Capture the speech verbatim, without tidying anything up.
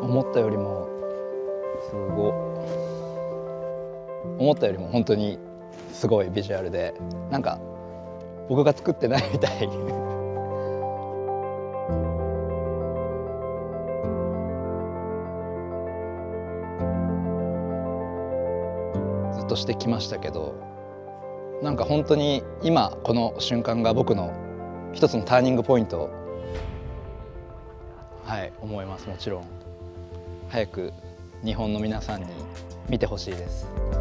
思ったよりもすご思ったよりも本当にすごいビジュアルで、なんか僕が作ってないみたいずっとしてきましたけど、なんか本当に今この瞬間が僕の一つのターニングポイント、はい思います。もちろん早く日本の皆さんに見てほしいです。